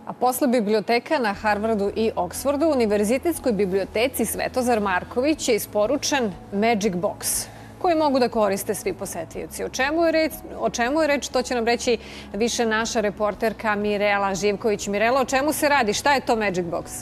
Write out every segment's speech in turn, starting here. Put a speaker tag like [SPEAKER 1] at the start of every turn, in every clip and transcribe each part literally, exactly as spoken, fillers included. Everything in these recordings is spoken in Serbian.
[SPEAKER 1] A posle biblioteka na Harvardu i Oksfordu, Univerzitetskoj biblioteci Svetozar Marković je isporučen Magic Box, koji mogu da koriste svi posetioci. O čemu je reč, o čemu je reč, to će nam reći više naša reporterka Mirela Živković. Mirela, o čemu se radi? Šta je to Magic Box?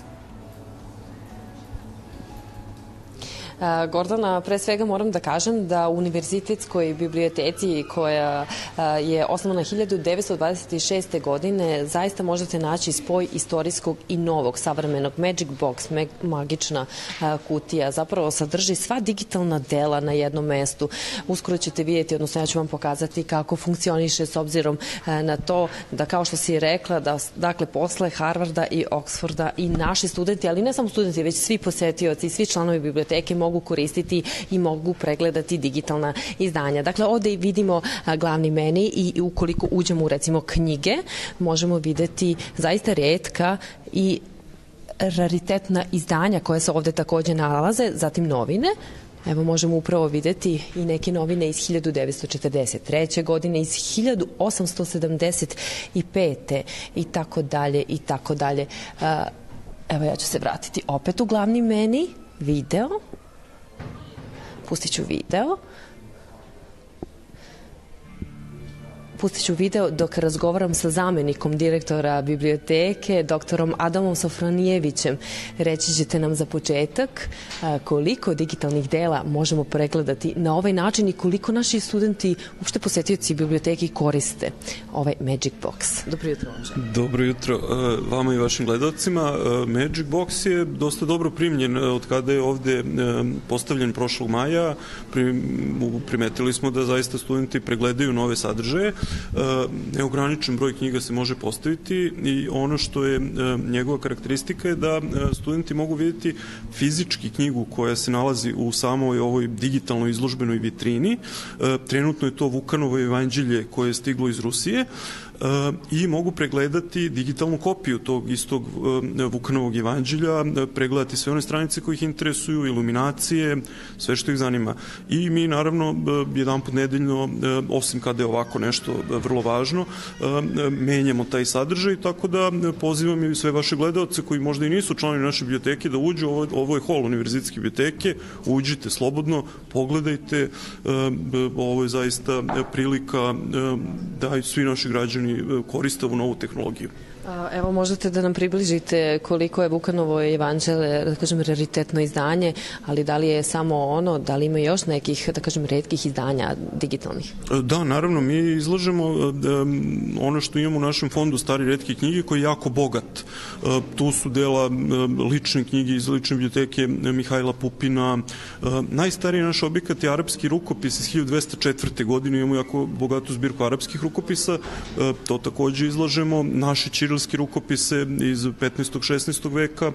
[SPEAKER 2] Gordana, pre svega moram da kažem da u Univerzitetskoj biblioteci koja je osnovana hiljadu devetsto dvadeset šeste. godine zaista možete naći spoj istorijskog i novog savremenog Magic Box, magična kutija. Zapravo sadrži sva digitalna dela na jednom mestu. Uskoro ćete vidjeti, odnosno ja ću vam pokazati kako funkcioniše s obzirom na to da, kao što si rekla, da dakle posle Harvarda i Oksforda i naši studenti, ali ne samo studenti, već svi posetioci i svi članovi biblioteke mogu koristiti i mogu pregledati digitalna izdanja. Dakle, ovde vidimo glavni meni i ukoliko uđemo u, recimo, knjige, možemo videti zaista retka i raritetna izdanja koje se ovde takođe nalaze, zatim novine. Evo, možemo upravo videti i neke novine iz hiljadu devetsto četrdeset treće. godine, iz hiljadu osamsto sedamdeset pete. i tako dalje, i tako dalje. Evo, ja ću se vratiti opet u glavni meni, video. Pustit ću video. Pustit ću video dok razgovaram sa zamenikom direktora biblioteke, doktorom Adamom Sofronijevićem. Reći ćete nam za početak koliko digitalnih dela možemo pregledati na ovaj način i koliko naši studenti, uopšte posetioci biblioteki, koriste ovaj Magic Box. Dobro jutro.
[SPEAKER 3] Dobro jutro vama i vašim gledalcima. Magic Box je dosta dobro primljen od kada je ovde postavljen prošlog maja. Primetili smo da zaista studenti pregledaju nove sadržaje. Neograničen broj knjiga se može postaviti i ono što je njegova karakteristika je da studenti mogu vidjeti fizički knjigu koja se nalazi u samoj ovoj digitalnoj izložbenoj vitrini. Trenutno je to Vukanovo evanđelje koje je stiglo iz Rusije i mogu pregledati digitalnu kopiju tog istog Vukanovog evanđelja, pregledati sve one stranice koje ih interesuju, iluminacije, sve što ih zanima. I mi naravno jedan put nedeljno, osim kada je ovako nešto vrlo važno, menjamo taj sadržaj, tako da pozivam i sve vaše gledalce koji možda i nisu članovi naše biblioteke da uđu, ovo je hol Univerzitetske biblioteke, uđite slobodno, pogledajte, ovo je zaista prilika da svi naši građani koriste ovu novu tehnologiju.
[SPEAKER 2] Evo, možete da nam približite koliko je Vukanovo evanđelje, da kažem, raritetno izdanje, ali da li je samo ono, da li ima još nekih, da kažem, retkih izdanja digitalnih?
[SPEAKER 3] Da, naravno, mi izlažemo ono što imamo u našem fondu stari retke knjige koji je jako bogat. Tu su dela lične knjige iz lične biblioteke Mihajla Pupina. Najstariji naš objekat je arapski rukopis iz hiljadu dvesta četvrte. godine, imamo jako bogatu zbirku arapskih rukopisa, to takođe izlažemo. Naši čirilski rukopise iz petnaestog šesnaestog veka.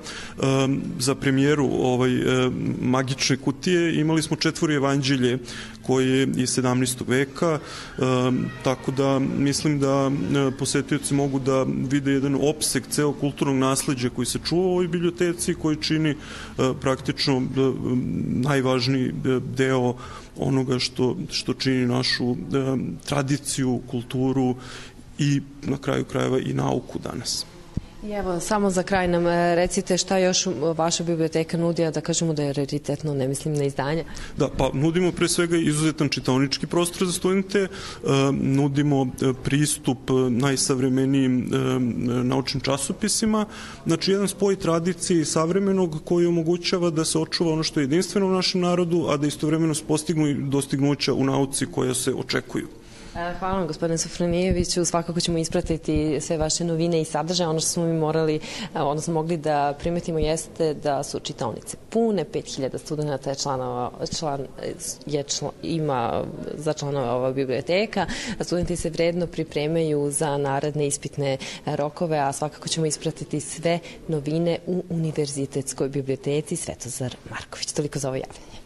[SPEAKER 3] Za premijeru ovaj magične kutije imali smo četvoro evanđelje koje je iz sedamnaestog veka, tako da mislim da posetioci mogu da vide jedan opseg ceo kulturnog nasleđa koji se čuva u ovoj biblioteci, koji čini praktično najvažniji deo onoga što, što čini našu tradiciju, kulturu i na kraju krajeva i nauku danas.
[SPEAKER 2] I evo, samo za kraj nam recite šta još vaša biblioteka nudi, a da kažemo da je raritetno, ne mislim na izdanja.
[SPEAKER 3] Da, pa nudimo pre svega izuzetan čitaonički prostor za studente, nudimo pristup najsavremenijim naučnim časopisima, znači jedan spoj tradicije i savremenog koji omogućava da se očuva ono što je jedinstveno u našem narodu, a da istovremeno se postignu dostignuća u nauci koja se očekuju.
[SPEAKER 2] Hvala vam, gospodine Sofronijeviću. Svakako ćemo ispratiti sve vaše novine i sadržaje. Ono što smo mi morali, odnosno mogli da primetimo jeste da su čitaonice pune, pet hiljada studenta je članova, član, je član, ima za članova ova biblioteka. Studenti se vredno pripremaju za naredne ispitne rokove, a svakako ćemo ispratiti sve novine u Univerzitetskoj biblioteci Svetozar Marković. Toliko za ovo javljanje.